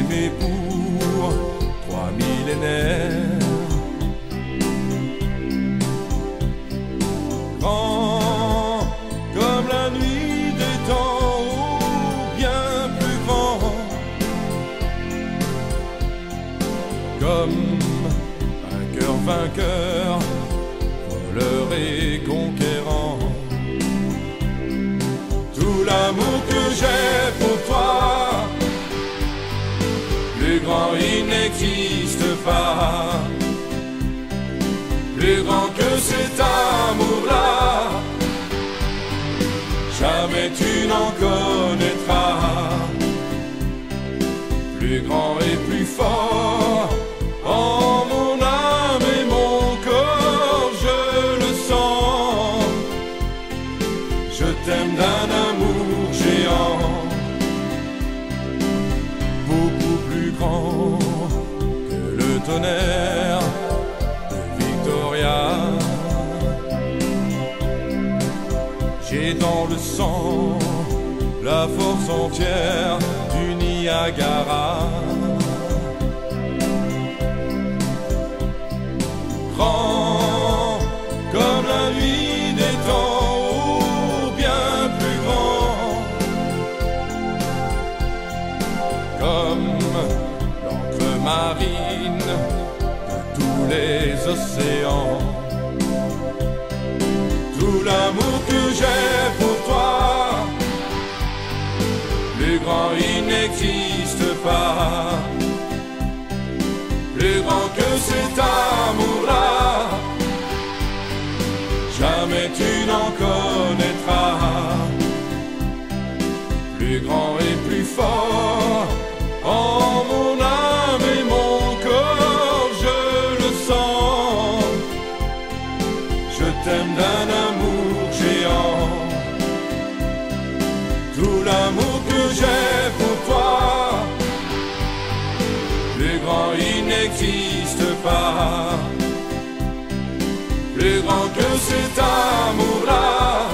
rêvé pour 3 millénaires. Grand comme la nuit des temps, ou bien plus grand, comme un cœur vainqueur, voleur et conquérant. Tout l'amour que j'ai pour toi, plus grand il n'existe pas. Plus grand que cet amour-là, jamais tu n'en connaîtras. Plus grand et plus fort, en mon âme et mon corps, je le sens. Je t'aime d'un amour géant, beaucoup plus grand que le tonnerre de Victoria. J'ai dans le sang la force entière du Niagara. Grand comme la nuit des temps, ou bien plus grand, comme l'encre marine de tous les océans. Tout l'amour que j'ai pour toi, plus grand il n'existe pas. Plus grand que cet amour-là, jamais tu n'en connaîtras. Plus grand et plus fort, en mon âme et mon corps, je le sens. Je t'aime d'un amour géant. Tout l'amour que j'ai pour toi, plus grand il n'existe pas. Plus grand que cet amour-là,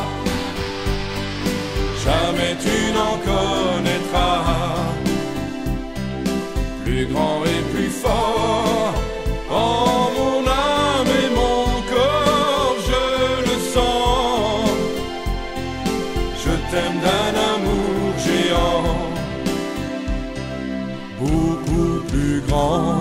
jamais tu n'en connaîtras. Plus grand et plus fort, en mon âme et mon corps, je le sens. Je t'aime d'un amour géant, beaucoup plus grand.